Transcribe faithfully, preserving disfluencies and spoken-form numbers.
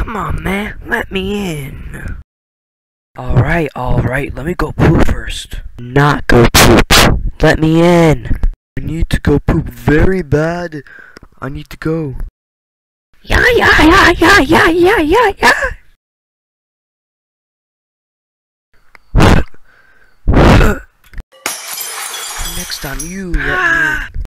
Come on, man. Let me in. Alright, alright. Let me go poop first. Not go poop. Let me in. I need to go poop very bad. I need to go. Yeah, yeah, yeah, yeah, yeah, yeah, yeah, yeah. Next time you let me in.